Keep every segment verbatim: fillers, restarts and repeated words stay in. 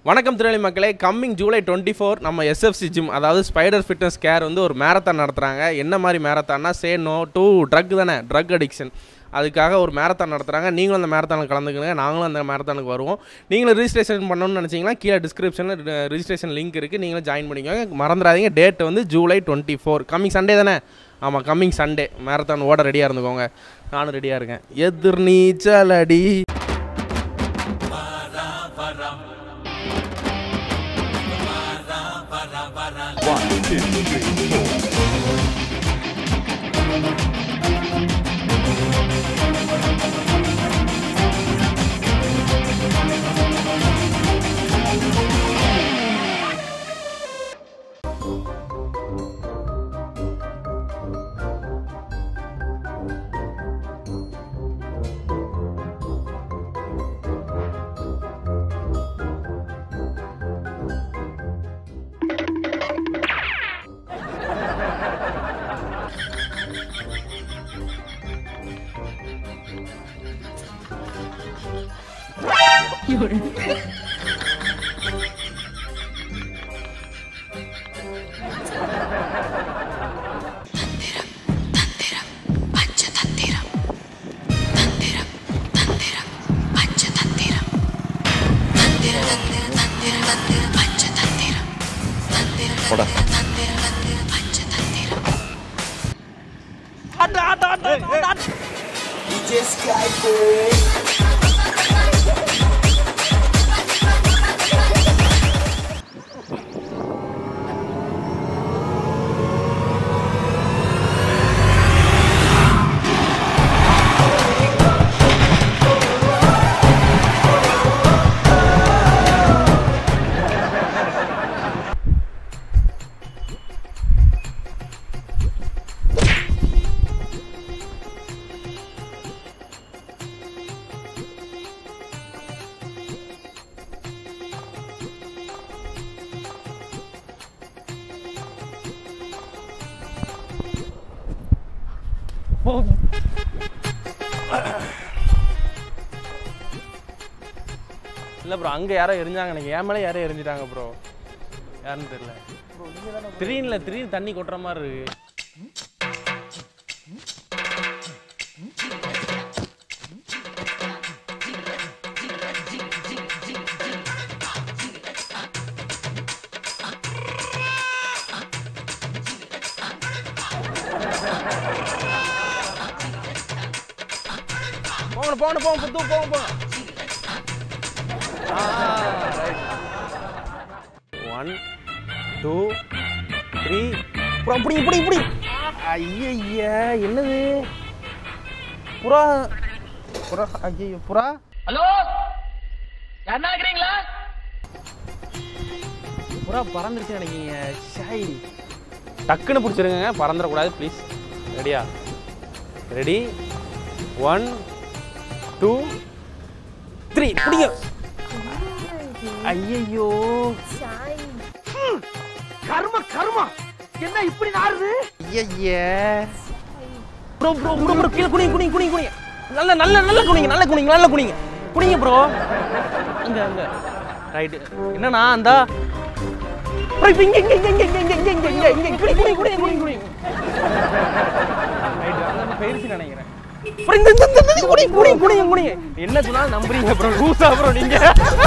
வணக்கம் திருநெல்வேலி மக்களே. கம்மிங் ஜூலை டுவெண்ட்டி ஃபோர் நம்ம S F C ஜிம், அதாவது ஸ்பைடர் ஃபிட்னஸ் கேர் வந்து ஒரு மேரத்தான் நடத்துகிறாங்க. என்ன மாதிரி மேரத்தான்னா, சே நோ டு ட்ரக் தானே, ட்ரக் அடிக்ஷன். அதுக்காக ஒரு மேரத்தான் நடத்துகிறாங்க. நீங்களும் அந்த மேரத்தானுக்கு கலந்துக்கணுங்க, நாங்களும் அந்த மேரத்தானுக்கு வருவோம். நீங்களும் ரிஜிஸ்ட்ரேஷன் பண்ணணும்னு நினச்சிங்கன்னா கீழே டிஸ்கிரிப்ஷனில் ரிஜிஸ்ட்ரேஷன் லிங்க் இருக்குது, நீங்களும் ஜாயின் பண்ணிக்கோங்க. மறந்துடாதீங்க, டேட் வந்து July twenty four coming Sunday தானே. ஆமாம், கம்மிங் சண்டே மேரத்தான் ஓட ரெடியாக இருந்துக்கோங்க. நானும் ரெடியாக இருக்கேன். எதிர் நீச்சலடி. One, two, three, four. இல்லை ப்ரோ, அங்கே யாரோ எரிஞ்சாங்க. எனக்கு என் மேலே யாரோ எரிஞ்சிட்டாங்க ப்ரோ. யாருன்னு தெரியல. திடீர்னு திடீர்னு தண்ணி கொட்டுற மாதிரி இருக்கு. போகணும் போகணும் போங்க புத்து போங்க போங்க. One two three. புறா இப்படி இப்படி இப்படி. ஐய என்னது புறா புறா ஐயோ புறா. ஹலோ, யாருன்னா இருக்கிறீங்களா? புறா பறந்துருச்சு நினைக்கிங்க. ஷாய் டக்குன்னு பிடிச்சிருங்க, பறந்துடக்கூடாது ப்ளீஸ். ரெடியா? Ready, one two three. பிடிங்க. ஐயோ கர்ம கர்ம, என்ன இப்படி நாறுது? ஐயே ப்ரோ ப்ரோ ப்ரோ ப்ரோ கீழ குனிங்க குனிங்க குனிங்க குனிங்க. நல்ல நல்ல நல்ல குனிங்க, நல்ல குனிங்க, நல்ல குனிங்க குனிங்க ப்ரோ. அங்க அங்க ரைட். என்னன்னா அந்த ப்ரோ இங்க இங்க இங்க இங்க இங்க இங்க இங்க இங்க இங்க குனி குனி குனி குனி குனி. ரைட், அங்க பேரிச்சு நினைக்கிறேன். ப்ரோ இந்த இந்த இந்த குனி குனி குனி குனி. என்ன சொன்னா நம்புறீங்க ப்ரோ? லூசா ப்ரோ நீங்க?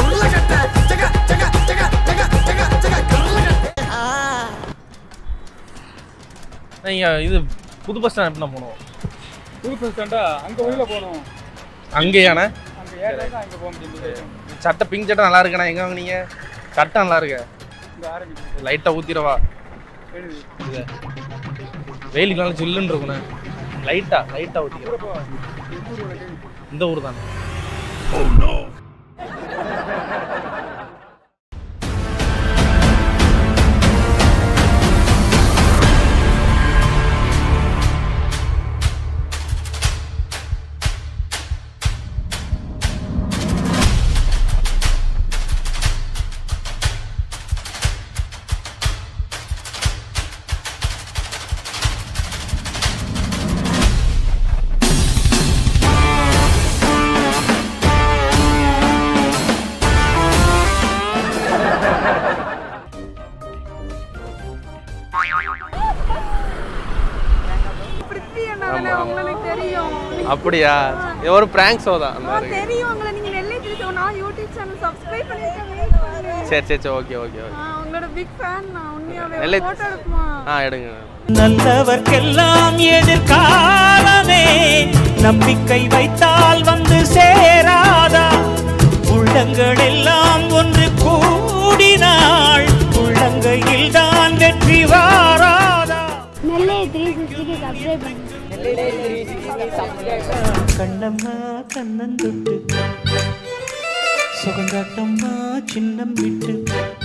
நீங்க இது புது பஸ் ஸ்டாண்ட் எப்படின்னா போகணும்? புது பஸ் ஸ்டாண்டா? அங்கே உள்ள போகணும். அங்கேயாண்ணே? அங்கே ஏறினா அங்கே போக முடியாது. சட்டை பிங்க் சட்டை நல்லா இருக்குண்ணா. எங்கே வாங்குனீங்க? சட்டை நல்லா இருக்கு. இங்கே ஆரம்பிச்சு லைட்டாக ஊற்றிடவா? இது வெயிலுக்கு நல்லா சில்லுன்னு இருக்குண்ணே. லைட்டாக லைட்டாக ஊற்றிக்கிறேன். இந்த ஊர் தானே? அப்படியா? இது ஒரு பிராங்க் ஷோ தான். தெரியும் உங்களை, நீங்க நெல்லை த்ரீ சிக்ஸ்டி நான் யூடியூப் சேனல் சப்ஸ்கிரைப் பண்ணிருக்கேன். வெயிட் பண்ணுங்க. சரி சரி ஓகே ஓகே ஓகே. உங்களோட பிக் ஃபேன் நான். உண்மையாவே நெல்லை போட்டோ எடுக்குமா? ஆ எடுங்க. நல்லவர்க்கெல்லாம் எதிர்காலமே நம்பிக்கை வைத்தால் வந்து சேராதா? உள்ளங்கள் எல்லாம் ஒன்று கூடினாள் உள்ளங்கையில் தான் வெற்றி வாராதா? நெல்லை த்ரீ சிக்ஸ்டிக்கு சப்ஸ்கிரைப் பண்ணுங்க. நெல்லை த்ரீ சிக்ஸ்டிக்கு சப்ஸ்கிரைப் பண்ணுங்க. கண்ணம்மா கண்ணன் தொட்டு சுகங்காட்டம்மா சின்னம் விட்டு